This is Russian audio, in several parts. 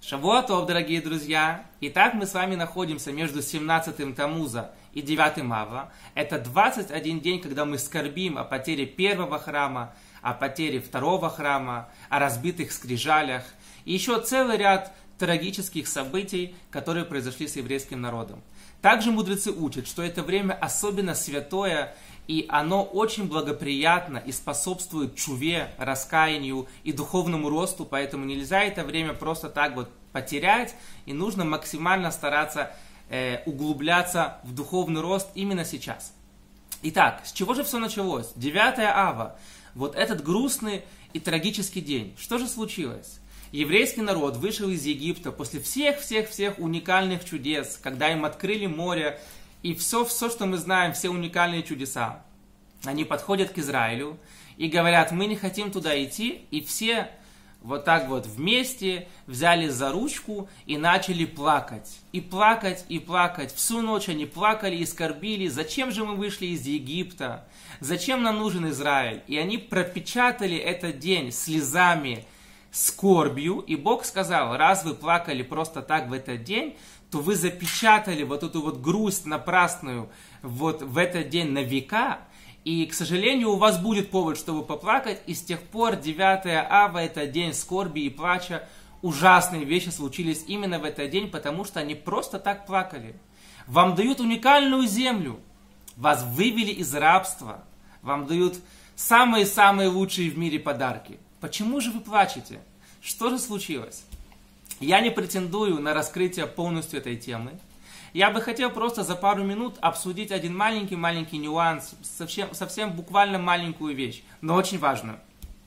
Шавуа Тов, дорогие друзья! Итак, мы с вами находимся между 17-м Тамуза и 9-м Ава. Это 21 день, когда мы скорбим о потере первого храма, о потере второго храма, о разбитых скрижалях и еще целый ряд трагических событий, которые произошли с еврейским народом. Также мудрецы учат, что это время особенно святое, и оно очень благоприятно и способствует чуве, раскаянию и духовному росту, поэтому нельзя это время просто так вот потерять, и нужно максимально стараться углубляться в духовный рост именно сейчас. Итак, с чего же все началось? 9 Ава, вот этот грустный и трагический день. Что же случилось? Еврейский народ вышел из Египта после всех уникальных чудес, когда им открыли море, и все, что мы знаем, все уникальные чудеса. Они подходят к Израилю и говорят: мы не хотим туда идти, и все вот так вот вместе взяли за ручку и начали плакать. И плакать, и плакать. Всю ночь они плакали и скорбили. Зачем же мы вышли из Египта? Зачем нам нужен Израиль? И они пропечатали этот день слезами, скорбью. И Бог сказал: раз вы плакали просто так в этот день, то вы запечатали вот эту вот грусть напрасную вот в этот день на века. И, к сожалению, у вас будет повод, чтобы поплакать. И с тех пор 9 Ава, это день скорби и плача. Ужасные вещи случились именно в этот день, потому что они просто так плакали. Вам дают уникальную землю. Вас вывели из рабства. Вам дают самые-самые лучшие в мире подарки. Почему же вы плачете? Что же случилось? Я не претендую на раскрытие полностью этой темы. Я бы хотел просто за пару минут обсудить один маленький нюанс, совсем буквально маленькую вещь, но очень важную.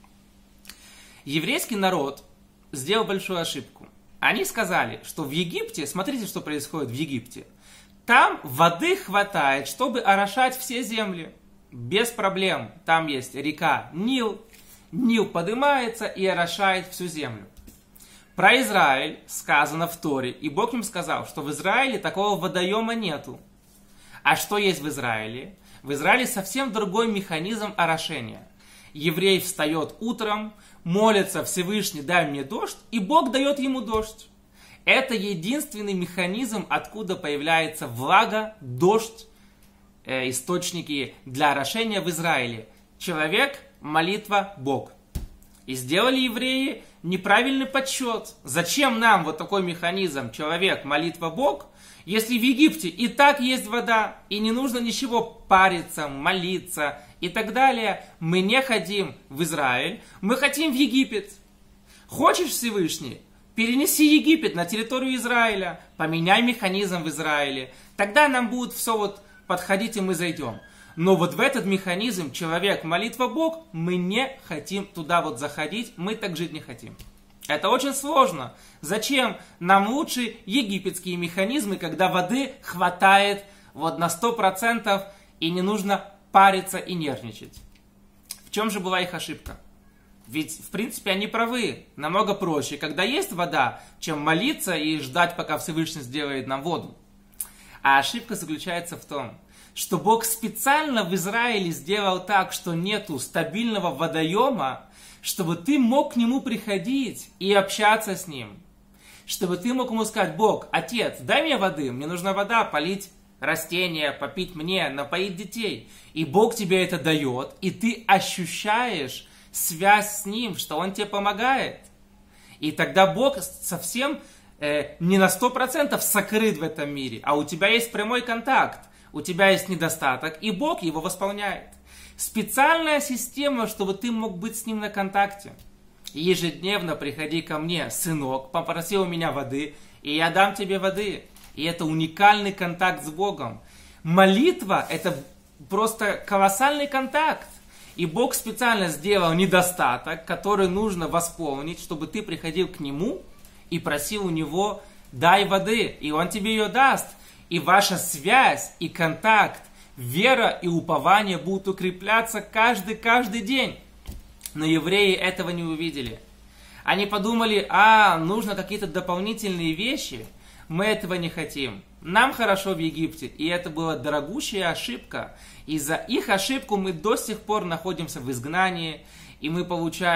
Еврейский народ сделал большую ошибку. Они сказали, что в Египте, смотрите, что происходит в Египте, там воды хватает, чтобы орошать все земли. Без проблем. Там есть река Нил. Нил поднимается и орошает всю землю. Про Израиль сказано в Торе, и Бог им сказал, что в Израиле такого водоема нету. А что есть в Израиле? В Израиле совсем другой механизм орошения. Еврей встает утром, молится: Всевышний, дай мне дождь, и Бог дает ему дождь. Это единственный механизм, откуда появляется влага, дождь, источники для орошения в Израиле. Человек, молитва, Бог. И сделали евреи неправильный подсчет. Зачем нам вот такой механизм человек, молитва, Бог, если в Египте и так есть вода, и не нужно ничего париться, молиться и так далее. Мы не хотим в Израиль, мы хотим в Египет. Хочешь, Всевышний, перенеси Египет на территорию Израиля, поменяй механизм в Израиле, тогда нам будет все вот подходить, и мы зайдем. Но вот в этот механизм человек, молитва, Бог, мы не хотим туда вот заходить, мы так жить не хотим. Это очень сложно. Зачем? Нам лучше египетские механизмы, когда воды хватает вот на 100% и не нужно париться и нервничать. В чем же была их ошибка? Ведь, в принципе, они правы. Намного проще, когда есть вода, чем молиться и ждать, пока Всевышний сделает нам воду. А ошибка заключается в том, что Бог специально в Израиле сделал так, что нету стабильного водоема, чтобы ты мог к нему приходить и общаться с ним. Чтобы ты мог ему сказать: Бог, Отец, дай мне воды, мне нужна вода, полить растения, попить мне, напоить детей. И Бог тебе это дает, и ты ощущаешь связь с ним, что он тебе помогает. И тогда Бог совсем не на 100% сокрыт в этом мире, а у тебя есть прямой контакт. У тебя есть недостаток, и Бог его восполняет. Специальная система, чтобы ты мог быть с ним на контакте. Ежедневно приходи ко мне, сынок, попроси у меня воды, и я дам тебе воды. И это уникальный контакт с Богом. Молитва – это просто колоссальный контакт. И Бог специально сделал недостаток, который нужно восполнить, чтобы ты приходил к Нему и просил у Него: дай воды, и Он тебе ее даст. И ваша связь и контакт, вера и упование будут укрепляться каждый день. Но евреи этого не увидели. Они подумали: нужно какие-то дополнительные вещи. Мы этого не хотим. Нам хорошо в Египте. И это была дорогущая ошибка. И за их ошибку мы до сих пор находимся в изгнании. И мы получаем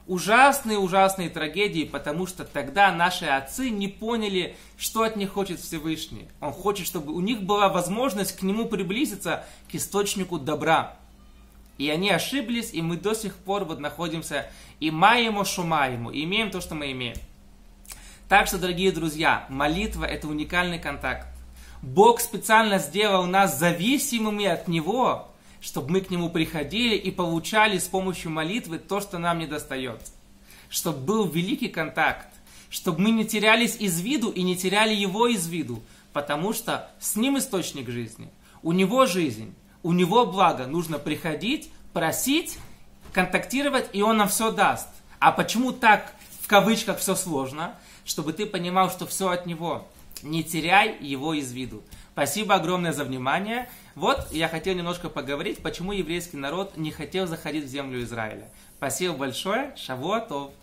ужасные трагедии, потому что тогда наши отцы не поняли, что от них хочет Всевышний. Он хочет, чтобы у них была возможность к нему приблизиться, к источнику добра. И они ошиблись, и мы до сих пор вот находимся и маемо шумаемо, и имеем то, что мы имеем. Так что, дорогие друзья, молитва – это уникальный контакт. Бог специально сделал нас зависимыми от Него, чтобы мы к Нему приходили и получали с помощью молитвы то, что нам не достает. Чтобы был великий контакт, чтобы мы не терялись из виду и не теряли Его из виду, потому что с Ним источник жизни, у Него жизнь, у Него благо. Нужно приходить, просить, контактировать, и Он нам все даст. А почему так, в кавычках, все сложно? Чтобы ты понимал, что все от Него. Не теряй Его из виду. Спасибо огромное за внимание. Вот я хотел немножко поговорить, почему еврейский народ не хотел заходить в землю Израиля. Спасибо большое. Шавуа тов.